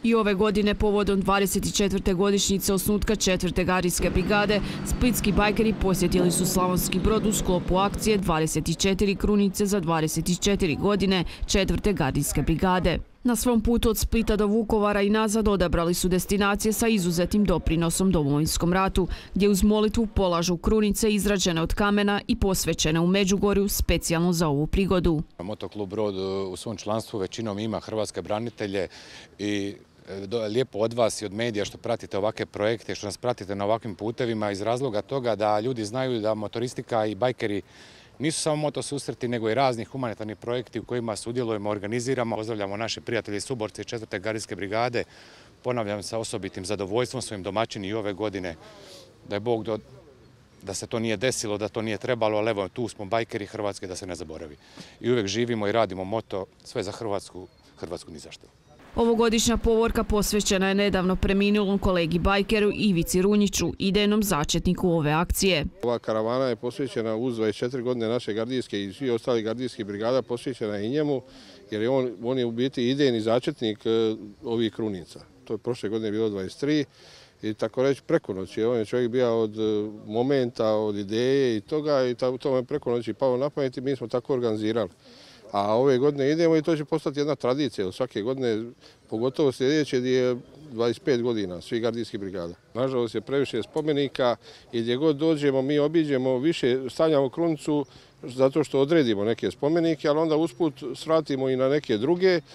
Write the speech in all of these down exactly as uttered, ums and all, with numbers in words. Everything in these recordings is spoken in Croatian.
I ove godine povodom dvadeset četvrte godišnjice osnutka četvrte gardijske brigade, splitski bajkeri posjetili su Slavonski Brod u sklopu akcije dvadeset četiri krunice za dvadeset četiri godine četvrte gardijske brigade. Na svom putu od Splita do Vukovara i nazad odabrali su destinacije sa izuzetnim doprinosom Domovinskom ratu, gdje uz molitvu polažu krunice izrađene od kamena i posvećene u Međugorju specijalno za ovu prigodu. Motoklub Brod u svom članstvu većinom ima hrvatske branitelje i lijepo od vas i od medija što pratite ovakve projekte, što nas pratite na ovakvim putevima iz razloga toga da ljudi znaju da motoristika i bajkeri nisu samo motosusreti, nego i razni humanitarni projekti u kojima sudjelujemo, organiziramo. Pozdravljamo naše prijatelje i suborce iz četvrte gardijske brigade. Ponavljam sa osobitim zadovoljstvom svojim domaćini i ove godine. Da je Bog do, da se to nije desilo, da to nije trebalo, ali evo tu smo bajkeri Hrvatske, da se ne zaboravi. I uvijek živimo i radimo moto, sve za Hrvatsku, Hrvatsku ni zašto. Ovogodišnja povorka posvećena je nedavno preminulom kolegi bajkeru Ivici Runjiću, idejnom začetniku ove akcije. Ova karavana je posvećena uz dvadeset četiri godine naše gardijske i svi ostali gardijskih brigada, posvećena i njemu, jer je on, on je u biti idejni začetnik ovih krunica. To je prošle godine bilo dvadeset tri i tako reći preko noći. On je čovjek bio od momenta, od ideje i toga i to je preko noći pao na pamet i mi smo tako organizirali. A ove godine idemo i to će postati jedna tradicija. Svake godine, pogotovo sljedeće, gdje je dvadeset pet godina svih gardijskih brigada. Nažalost je previše spomenika i gdje god dođemo mi obiđemo više, stavljamo krunicu zato što odredimo neke spomenike, ali onda usput svratimo i na neke druge e,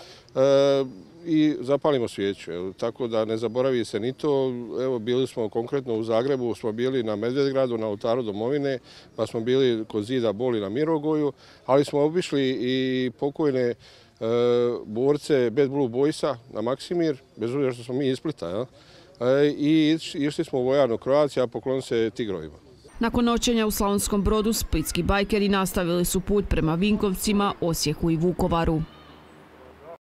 i zapalimo svijeću. Evo, tako da ne zaboravi se ni to. Evo, bili smo konkretno u Zagrebu, smo bili na Medvedgradu, na oltaru domovine, pa smo bili kod zida Boli na Mirogoju, ali smo obišli i pokojne e, borce Bad Blue Boysa na Maksimir, bez obzira što smo mi iz Splita, ja? e, i išli smo u vojarnu Croatia, poklonili se tigrovima. Nakon noćenja u Slavonskom Brodu, splitski bajkeri nastavili su put prema Vinkovcima, Osijeku i Vukovaru.